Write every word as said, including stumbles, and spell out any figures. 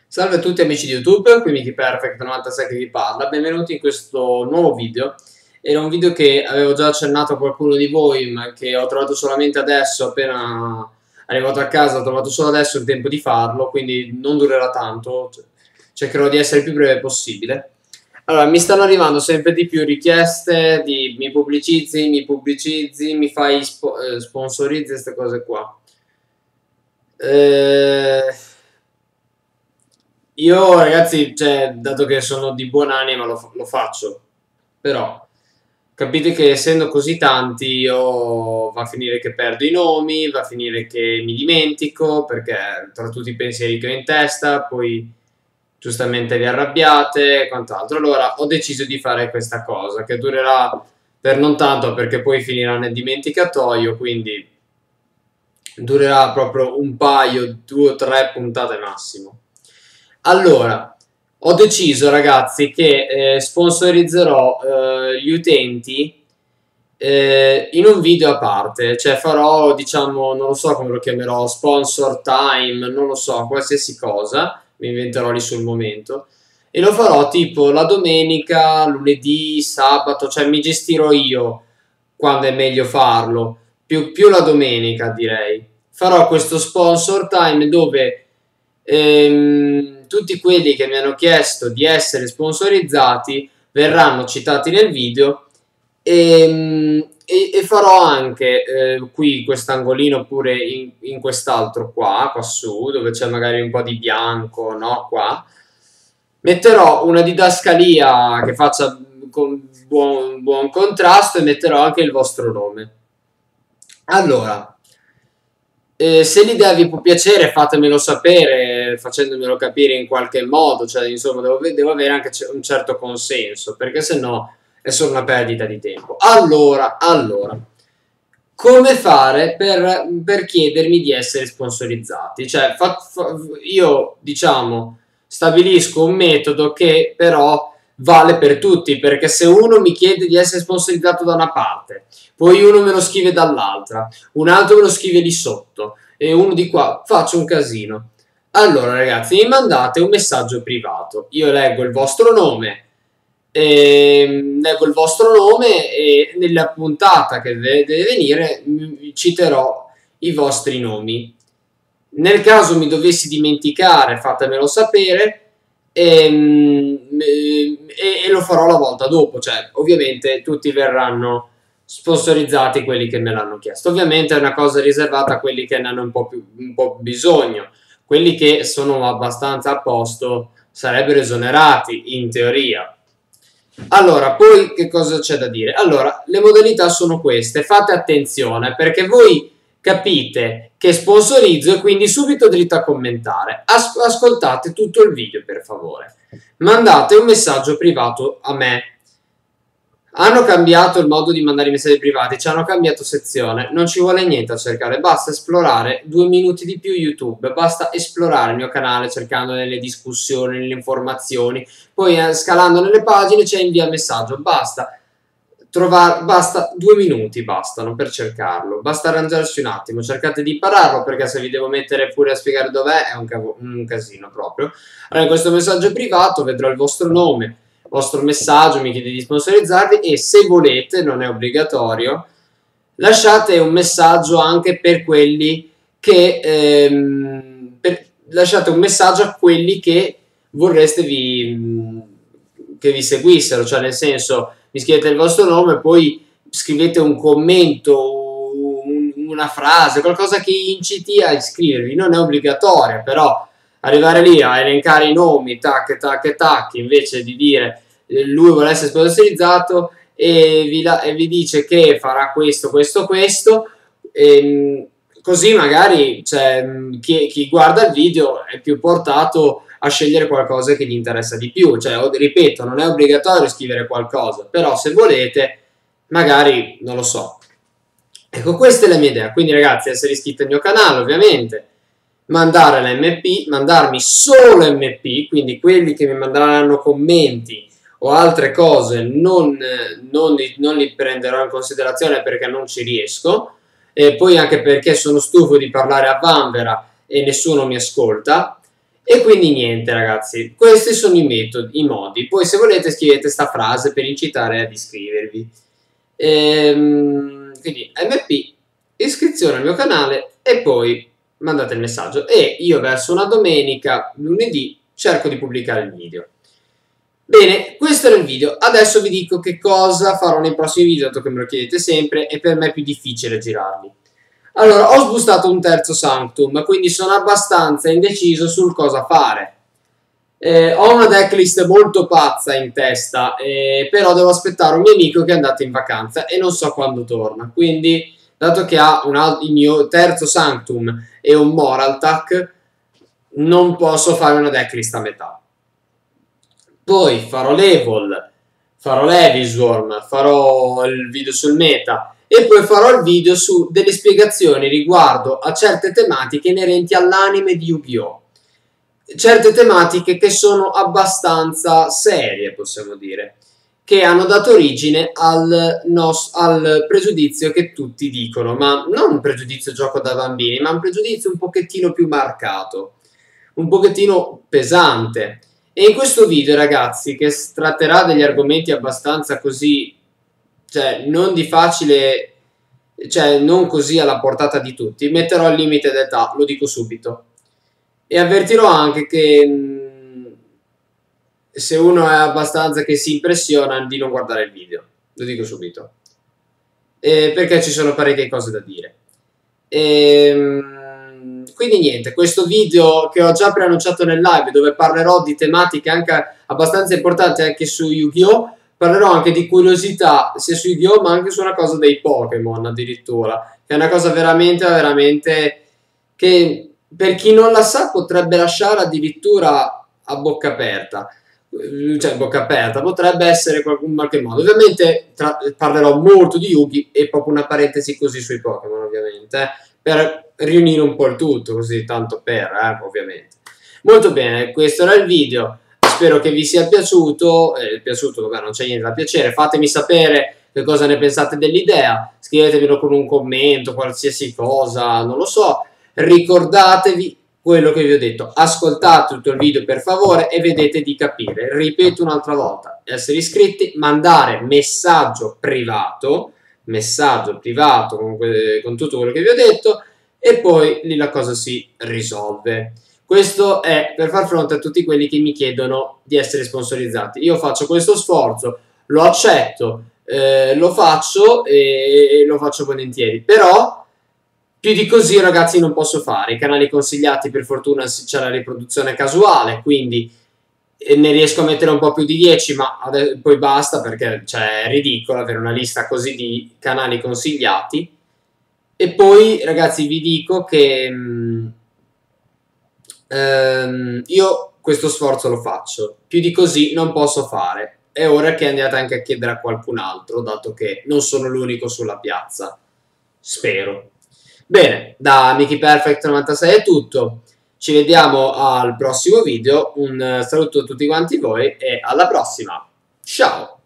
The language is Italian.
Salve a tutti amici di YouTube, qui Mickey Perfect novantasei che vi parla, benvenuti in questo nuovo video. Era un video che avevo già accennato a qualcuno di voi, ma che ho trovato solamente adesso, appena arrivato a casa ho trovato solo adesso il tempo di farlo, quindi non durerà tanto, cercherò di essere il più breve possibile. Allora, mi stanno arrivando sempre di più richieste di mi pubblicizzi, mi pubblicizzi, mi fai spo eh, sponsorizzi, queste cose qua. Eh... Io ragazzi, cioè, dato che sono di buon'anima lo, lo faccio, però capite che essendo così tanti io va a finire che perdo i nomi, va a finire che mi dimentico, perché tra tutti i pensieri che ho in testa, poi giustamente vi arrabbiate e quant'altro. Allora ho deciso di fare questa cosa, che durerà per non tanto, perché poi finirà nel dimenticatoio, quindi durerà proprio un paio, due o tre puntate massimo. Allora, ho deciso ragazzi che eh, sponsorizzerò eh, gli utenti eh, in un video a parte, cioè farò, diciamo, non lo so come lo chiamerò, sponsor time, non lo so, qualsiasi cosa, mi inventerò lì sul momento, e lo farò tipo la domenica, lunedì, sabato, cioè mi gestirò io quando è meglio farlo, più, più la domenica direi. Farò questo sponsor time dove ehm, tutti quelli che mi hanno chiesto di essere sponsorizzati verranno citati nel video e, e, e farò anche eh, qui quest'angolino pure in, in quest'altro qua, qua su, dove c'è magari un po' di bianco, no? Qua metterò una didascalia che faccia con buon, buon contrasto e metterò anche il vostro nome. Allora, eh, se l'idea vi può piacere fatemelo sapere facendomelo capire in qualche modo, cioè insomma devo, devo avere anche un certo consenso, perché se no è solo una perdita di tempo. Allora, allora, come fare per, per chiedermi di essere sponsorizzati? Cioè, fa, fa, io diciamo stabilisco un metodo che però vale per tutti, perché se uno mi chiede di essere sponsorizzato da una parte, poi uno me lo scrive dall'altra, un altro me lo scrive di sotto e uno di qua, faccio un casino. Allora ragazzi, mi mandate un messaggio privato, io leggo il vostro nome, e leggo il vostro nome e nella puntata che deve venire citerò i vostri nomi. Nel caso mi dovessi dimenticare, fatemelo sapere e, e, e lo farò la volta dopo, cioè ovviamente tutti verranno sponsorizzati quelli che me l'hanno chiesto. Ovviamente è una cosa riservata a quelli che ne hanno un po' più un po' bisogno. Quelli che sono abbastanza a posto sarebbero esonerati in teoria. Allora, poi che cosa c'è da dire? Allora, le modalità sono queste, fate attenzione perché voi capite che sponsorizzo e quindi subito dritto a commentare. As ascoltate tutto il video per favore. Mandate un messaggio privato a me. Hanno cambiato il modo di mandare i messaggi privati, ci hanno cambiato sezione, non ci vuole niente a cercare, basta esplorare due minuti di più YouTube, basta esplorare il mio canale cercando nelle discussioni, nelle informazioni, poi eh, scalando nelle pagine c'è invia messaggio, basta trovare, basta due minuti bastano per cercarlo, basta arrangiarsi un attimo, cercate di impararlo perché se vi devo mettere pure a spiegare dov'è è un, un casino proprio. Allora in questo messaggio privato vedrò il vostro nome, vostro messaggio, mi chiede di sponsorizzarvi e se volete, non è obbligatorio, lasciate un messaggio anche per quelli che ehm, per, lasciate un messaggio a quelli che vorreste vi, che vi seguissero, cioè nel senso mi scrivete il vostro nome poi scrivete un commento, un, una frase, qualcosa che inciti a iscrivervi, non è obbligatorio, però arrivare lì a elencare i nomi, tac, tac, tac, invece di dire eh, lui vuole essere sponsorizzato e vi, la, e vi dice che farà questo, questo, questo, e, così magari cioè, chi, chi guarda il video è più portato a scegliere qualcosa che gli interessa di più. Cioè, ripeto, non è obbligatorio scrivere qualcosa, però se volete, magari, non lo so. Ecco, questa è la mia idea. Quindi ragazzi, essere iscritti al mio canale, ovviamente, mandare l'M P, mandarmi solo M P, quindi quelli che mi manderanno commenti o altre cose non, non, li, non li prenderò in considerazione perché non ci riesco, e poi anche perché sono stufo di parlare a vanvera e nessuno mi ascolta, E quindi niente ragazzi, questi sono i metodi, i modi. Poi se volete scrivete sta frase per incitare ad iscrivervi. Ehm, quindi M P, iscrizione al mio canale e poi mandate il messaggio. E io verso una domenica, lunedì, cerco di pubblicare il video. Bene, questo era il video. Adesso vi dico che cosa farò nei prossimi video, dato che me lo chiedete sempre e per me è più difficile girarli. Allora, ho sbustato un terzo Sanctum, quindi sono abbastanza indeciso sul cosa fare. Eh, ho una decklist molto pazza in testa, eh, però devo aspettare un mio amico che è andato in vacanza e non so quando torna. Quindi, dato che ha un il mio terzo Sanctum e un Moraltach, non posso fare una decklist a metà. Poi farò l'Evol, farò l'Evisworm, farò il video sul meta e poi farò il video su delle spiegazioni riguardo a certe tematiche inerenti all'anime di Yu-Gi-Oh! Certe tematiche che sono abbastanza serie, possiamo dire, che hanno dato origine al, nos al pregiudizio che tutti dicono, ma non un pregiudizio gioco da bambini, ma un pregiudizio un pochettino più marcato, un pochettino pesante. E in questo video, ragazzi, che tratterà degli argomenti abbastanza così, cioè non di facile, cioè non così alla portata di tutti, metterò il limite d'età, lo dico subito. E avvertirò anche che mh, se uno è abbastanza che si impressiona di non guardare il video, lo dico subito. E perché ci sono parecchie cose da dire. E, mh, quindi niente, questo video che ho già preannunciato nel live, dove parlerò di tematiche anche abbastanza importanti anche su Yu-Gi-Oh! Parlerò anche di curiosità sia su Yu-Gi-Oh! Ma anche su una cosa dei Pokémon addirittura, che è una cosa veramente, veramente che per chi non la sa potrebbe lasciare addirittura a bocca aperta. Cioè bocca aperta, potrebbe essere in qualche modo. Ovviamente tra, parlerò molto di Yugi e proprio una parentesi così sui Pokémon, ovviamente, eh, per riunire un po' il tutto, così tanto per, eh, ovviamente. Molto bene, questo era il video, spero che vi sia piaciuto, eh, piaciuto, vabbè non c'è niente da piacere, fatemi sapere che cosa ne pensate dell'idea, scrivetemelo con un commento, qualsiasi cosa, non lo so, ricordatevi quello che vi ho detto, ascoltate tutto il video per favore e vedete di capire, ripeto un'altra volta, essere iscritti, mandare messaggio privato, messaggio privato con, con tutto quello che vi ho detto e poi lì la cosa si risolve. Questo è per far fronte a tutti quelli che mi chiedono di essere sponsorizzati. Io faccio questo sforzo, lo accetto, eh, lo faccio e, e lo faccio volentieri, però più di così ragazzi non posso fare. I canali consigliati per fortuna c'è la riproduzione casuale, quindi ne riesco a mettere un po' più di dieci, ma poi basta perché cioè, è ridicolo avere una lista così di canali consigliati. E poi ragazzi vi dico che mh, ehm, io questo sforzo lo faccio, più di così non posso fare. È ora che andiate anche a chiedere a qualcun altro, dato che non sono l'unico sulla piazza, spero. Bene, da Mickey Perfect novantasei è tutto, ci vediamo al prossimo video, un saluto a tutti quanti voi e alla prossima, ciao!